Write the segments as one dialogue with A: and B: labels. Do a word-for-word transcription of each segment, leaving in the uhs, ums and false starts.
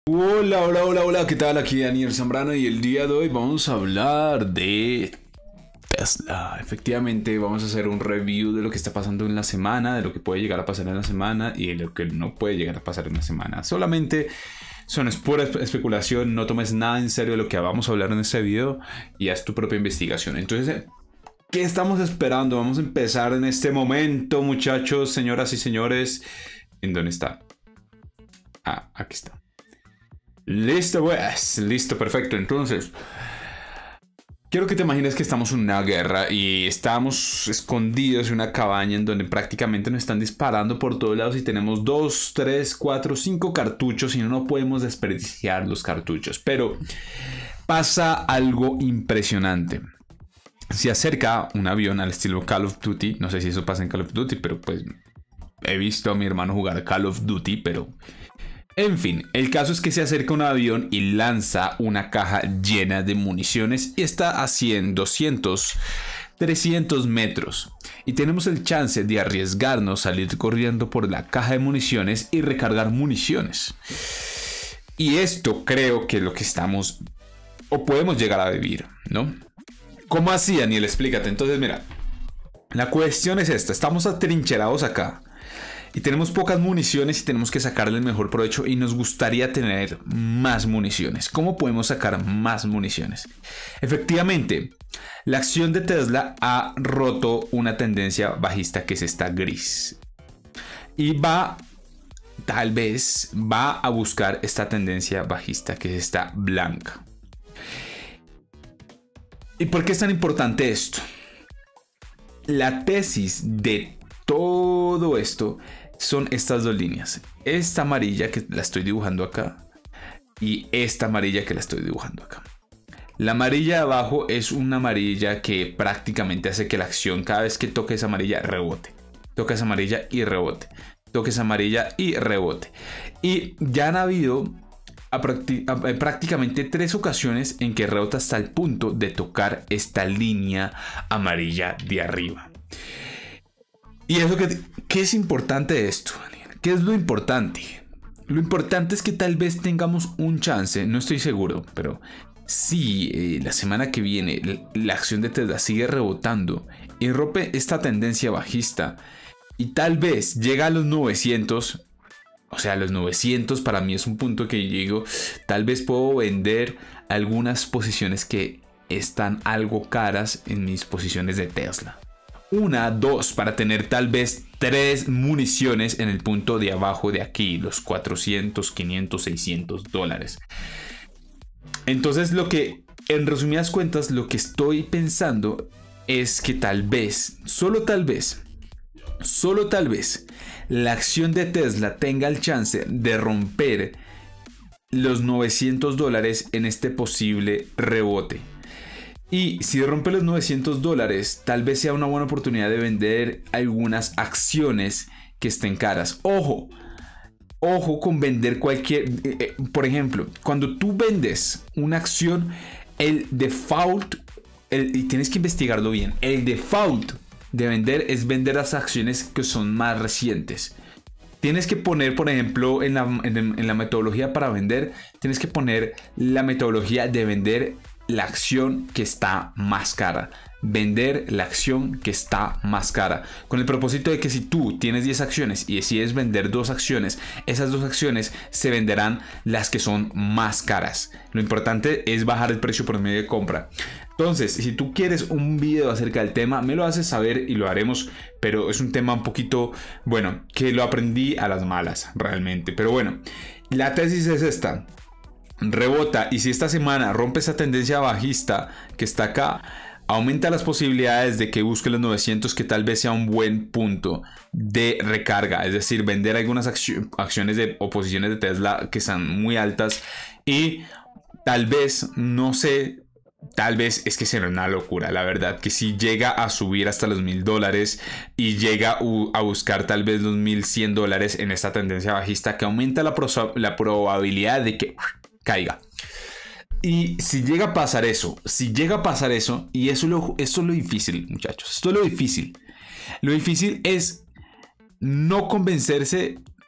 A: Hola, hola, hola, hola, ¿qué tal? Aquí Daniel Zambrano y el día de hoy vamos a hablar de Tesla. Efectivamente, vamos a hacer un review de lo que está pasando en la semana, de lo que puede llegar a pasar en la semana y de lo que no puede llegar a pasar en la semana. Solamente son es pura especulación, no tomes nada en serio de lo que vamos a hablar en este video y haz tu propia investigación. Entonces, ¿qué estamos esperando? Vamos a empezar en este momento, muchachos, señoras y señores. ¿En dónde está? Ah, aquí está. Listo, pues, listo, perfecto. Entonces, quiero que te imagines que estamos en una guerra y estamos escondidos en una cabaña en donde prácticamente nos están disparando por todos lados y tenemos dos, tres, cuatro, cinco cartuchos y no podemos desperdiciar los cartuchos. Pero pasa algo impresionante. Se acerca un avión al estilo Call of Duty. No sé si eso pasa en Call of Duty, pero pues he visto a mi hermano jugar Call of Duty, pero... En fin, el caso es que se acerca un avión y lanza una caja llena de municiones y está a cien, doscientos, trescientos metros. Y tenemos el chance de arriesgarnos, salir corriendo por la caja de municiones y recargar municiones. Y esto creo que es lo que estamos o podemos llegar a vivir, ¿no? ¿Cómo así, Daniel? Explícate. Entonces, mira, la cuestión es esta. Estamos atrincherados acá. Y tenemos pocas municiones y tenemos que sacarle el mejor provecho y nos gustaría tener más municiones. ¿Cómo podemos sacar más municiones? Efectivamente, la acción de Tesla ha roto una tendencia bajista que es esta gris. Y va, tal vez, va a buscar esta tendencia bajista que es esta blanca. ¿Y por qué es tan importante esto? La tesis de todo esto son estas dos líneas. Esta amarilla que la estoy dibujando acá y esta amarilla que la estoy dibujando acá. La amarilla de abajo es una amarilla que prácticamente hace que la acción cada vez que toque esa amarilla rebote. Toca esa amarilla y rebote. Toque esa amarilla y rebote. Y ya han habido a prácti- a prácticamente tres ocasiones en que rebota hasta el punto de tocar esta línea amarilla de arriba. Y eso que, ¿qué es importante de esto, Daniel? ¿Qué es lo importante? Lo importante es que tal vez tengamos un chance, no estoy seguro, pero si eh, la semana que viene la, la acción de Tesla sigue rebotando y rompe esta tendencia bajista y tal vez llega a los novecientos, o sea, los novecientos para mí es un punto que yo digo, tal vez puedo vender algunas posiciones que están algo caras en mis posiciones de Tesla. Una, dos, para tener tal vez tres municiones en el punto de abajo de aquí, los cuatrocientos, quinientos, seiscientos dólares. Entonces lo que, en resumidas cuentas, lo que estoy pensando es que tal vez, solo tal vez, solo tal vez, la acción de Tesla tenga el chance de romper los novecientos dólares en este posible rebote. Y si rompe los novecientos dólares, tal vez sea una buena oportunidad de vender algunas acciones que estén caras. Ojo, ojo con vender cualquier... Eh, eh, por ejemplo, cuando tú vendes una acción, el default, el, y tienes que investigarlo bien, el default de vender es vender las acciones que son más recientes. Tienes que poner, por ejemplo, en la, en, en la metodología para vender, tienes que poner la metodología de vender la acción que está más cara. Vender la acción que está más cara. Con el propósito de que si tú tienes diez acciones y decides vender dos acciones, esas dos acciones se venderán las que son más caras. Lo importante es bajar el precio por medio de compra. Entonces, si tú quieres un video acerca del tema, me lo haces saber y lo haremos. Pero es un tema un poquito, bueno, que lo aprendí a las malas realmente. Pero bueno, la tesis es esta. Rebota y si esta semana rompe esa tendencia bajista que está acá, aumenta las posibilidades de que busque los novecientos, que tal vez sea un buen punto de recarga, es decir, vender algunas acci- acciones de oposiciones de Tesla que están muy altas y tal vez, no sé, tal vez es que será una locura, la verdad, que si llega a subir hasta los mil dólares y llega a buscar tal vez los mil cien dólares en esta tendencia bajista, que aumenta la, pro- la probabilidad de que caiga. Y si llega a pasar eso, si llega a pasar eso, y eso, lo, eso es lo difícil, muchachos, esto es lo difícil. Lo difícil es no convencerse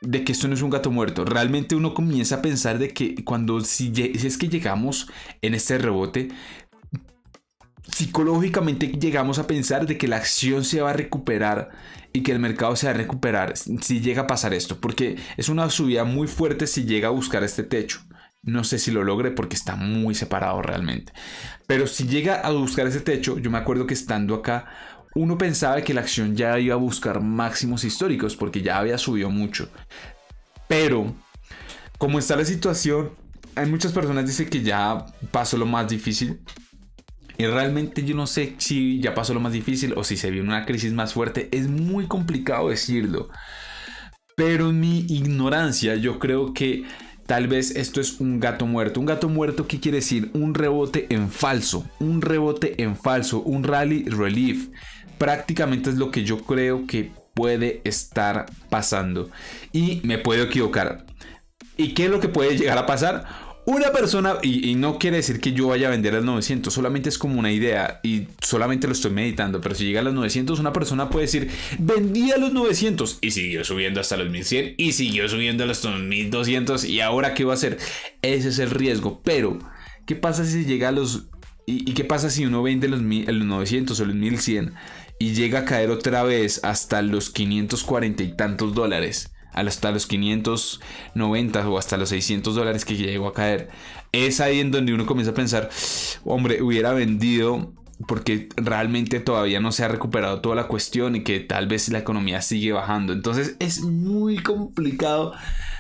A: de que esto no es un gato muerto. Realmente uno comienza a pensar de que cuando si, si es que llegamos en este rebote, psicológicamente llegamos a pensar de que la acción se va a recuperar y que el mercado se va a recuperar si llega a pasar esto, porque es una subida muy fuerte si llega a buscar este techo. No sé si lo logre porque está muy separado realmente, pero si llega a buscar ese techo, yo me acuerdo que estando acá uno pensaba que la acción ya iba a buscar máximos históricos porque ya había subido mucho, pero como está la situación, hay muchas personas que dicen que ya pasó lo más difícil. Y realmente yo no sé si ya pasó lo más difícil o si se viene una crisis más fuerte. Es muy complicado decirlo. Pero en mi ignorancia yo creo que tal vez esto es un gato muerto. ¿Un gato muerto qué quiere decir? Un rebote en falso. Un rebote en falso. Un rally relief. Prácticamente es lo que yo creo que puede estar pasando. Y me puedo equivocar. ¿Y qué es lo que puede llegar a pasar? Una persona, y, y no quiere decir que yo vaya a vender a los novecientos, solamente es como una idea y solamente lo estoy meditando, pero si llega a los novecientos, una persona puede decir, vendí a los novecientos y siguió subiendo hasta los mil cien y siguió subiendo a los mil doscientos y ahora ¿qué va a hacer? Ese es el riesgo, pero ¿qué pasa si llega a los... y, y qué pasa si uno vende los, los novecientos o los mil cien y llega a caer otra vez hasta los quinientos cuarenta y tantos dólares? Hasta los quinientos noventa o hasta los seiscientos dólares que llegó a caer. Es ahí en donde uno comienza a pensar, hombre, hubiera vendido porque realmente todavía no se ha recuperado toda la cuestión y que tal vez la economía sigue bajando. Entonces es muy complicado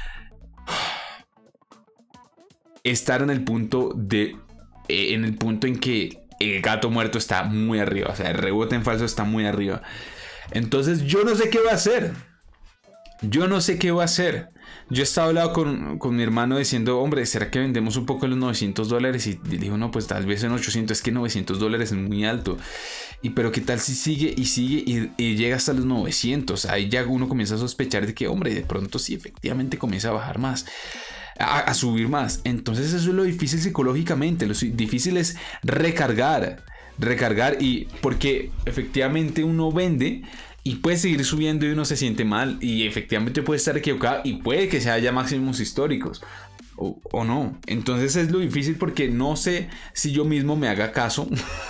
A: estar en el punto de en el punto en que el gato muerto está muy arriba, o sea, el rebote en falso está muy arriba. Entonces yo no sé qué va a hacer. Yo no sé qué va a hacer. Yo estaba hablando con, con mi hermano diciendo, hombre, ¿será que vendemos un poco los novecientos dólares? Y dijo, no, pues tal vez en ochocientos, es que novecientos dólares es muy alto. Y pero qué tal si sigue y sigue y, y llega hasta los novecientos. Ahí ya uno comienza a sospechar de que, hombre, de pronto sí, efectivamente comienza a bajar más. A, a subir más. Entonces eso es lo difícil psicológicamente. Lo difícil es recargar. Recargar y porque efectivamente uno vende y puede seguir subiendo y uno se siente mal y efectivamente puede estar equivocado y puede que se haya máximos históricos o, o no. Entonces es lo difícil porque no sé si yo mismo me haga caso.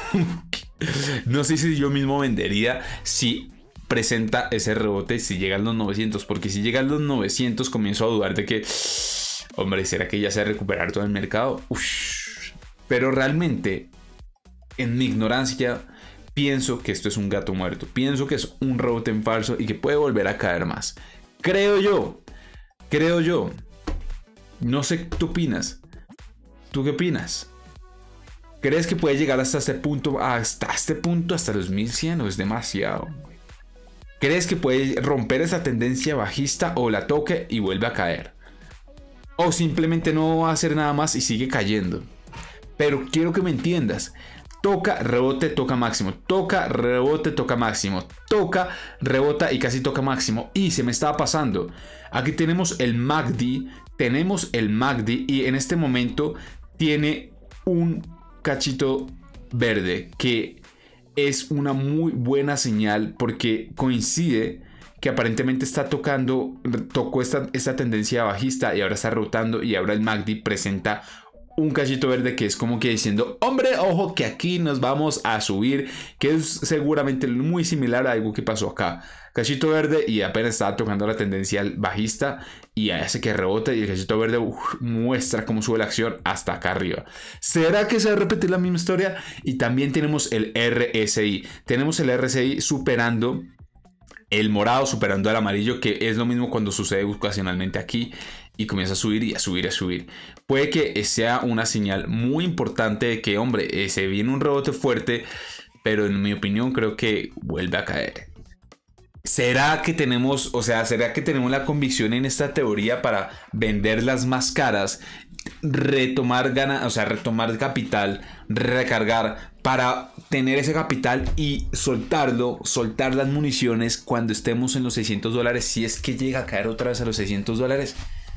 A: No sé si yo mismo vendería si presenta ese rebote, si llega a los novecientos, porque si llega a los novecientos comienzo a dudar de que, hombre, ¿será que ya se va a recuperar todo el mercado? Uf. Pero realmente en mi ignorancia pienso que esto es un gato muerto. Pienso que es un rebote en falso y que puede volver a caer más. Creo yo. Creo yo. No sé, ¿tú opinas? ¿Tú qué opinas? ¿Crees que puede llegar hasta este punto? Hasta este punto, hasta los mil cien, o es demasiado. ¿Crees que puede romper esa tendencia bajista o la toque y vuelve a caer? O simplemente no va a hacer nada más y sigue cayendo. Pero quiero que me entiendas. Toca, rebote, toca máximo. Toca, rebote, toca máximo. Toca, rebota y casi toca máximo. Y se me estaba pasando. Aquí tenemos el M A C D. Tenemos el M A C D. Y en este momento tiene un cachito verde. Que es una muy buena señal. Porque coincide que aparentemente está tocando. Tocó esta, esta tendencia bajista. Y ahora está rebotando. Y ahora el M A C D presenta un cachito verde que es como que diciendo, hombre, ojo que aquí nos vamos a subir, que es seguramente muy similar a algo que pasó acá. Cachito verde y apenas estaba tocando la tendencia bajista y hace que rebote y el cachito verde uf, muestra cómo sube la acción hasta acá arriba. ¿Será que se va a repetir la misma historia? Y también tenemos el R S I. Tenemos el R S I superando el morado, superando al amarillo, que es lo mismo cuando sucede ocasionalmente aquí y comienza a subir y a subir y a subir. Puede que sea una señal muy importante de que, hombre, eh, se viene un rebote fuerte, pero en mi opinión creo que vuelve a caer. ¿Será que tenemos, o sea, será que tenemos la convicción en esta teoría para venderlas más caras, retomar gana, o sea, retomar capital, recargar para tener ese capital y soltarlo, soltar las municiones cuando estemos en los seiscientos dólares, si es que llega a caer otra vez a los seiscientos dólares?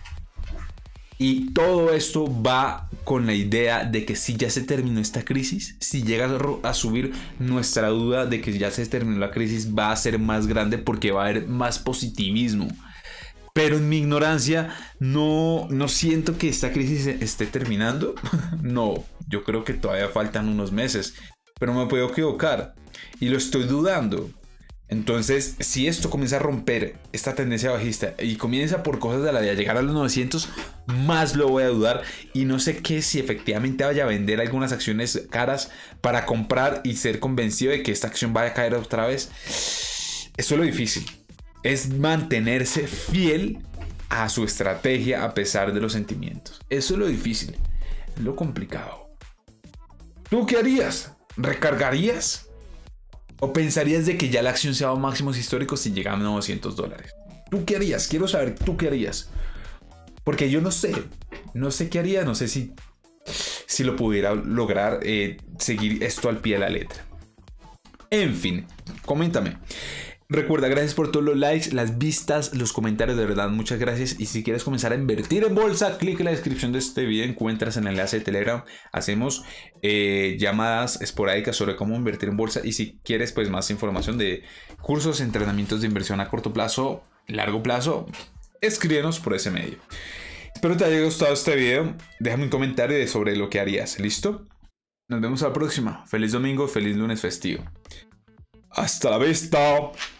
A: Y todo esto va con la idea de que si ya se terminó esta crisis, si llega a subir, nuestra duda de que ya se terminó la crisis va a ser más grande porque va a haber más positivismo. Pero en mi ignorancia no, no siento que esta crisis esté terminando. No, yo creo que todavía faltan unos meses, pero me puedo equivocar y lo estoy dudando. Entonces, si esto comienza a romper esta tendencia bajista y comienza por cosas de la de llegar a los novecientos, más lo voy a dudar y no sé qué si efectivamente vaya a vender algunas acciones caras para comprar y ser convencido de que esta acción vaya a caer otra vez. Eso es lo difícil, es mantenerse fiel a su estrategia a pesar de los sentimientos. Eso es lo difícil, es lo complicado. ¿Tú qué harías? ¿Recargarías? ¿O pensarías de que ya la acción se va a máximos históricos si llegan a novecientos dólares? ¿Tú qué harías? Quiero saber tú qué harías. Porque yo no sé. No sé qué haría. No sé si, si lo pudiera lograr eh, seguir esto al pie de la letra. En fin, coméntame. Recuerda, gracias por todos los likes, las vistas, los comentarios, de verdad, muchas gracias. Y si quieres comenzar a invertir en bolsa, clic en la descripción de este video, encuentras el enlace de Telegram. Hacemos eh, llamadas esporádicas sobre cómo invertir en bolsa. Y si quieres pues más información de cursos, entrenamientos de inversión a corto plazo, largo plazo, escríbenos por ese medio. Espero te haya gustado este video. Déjame un comentario sobre lo que harías. ¿Listo? Nos vemos a la próxima. Feliz domingo, feliz lunes festivo. Hasta la vista.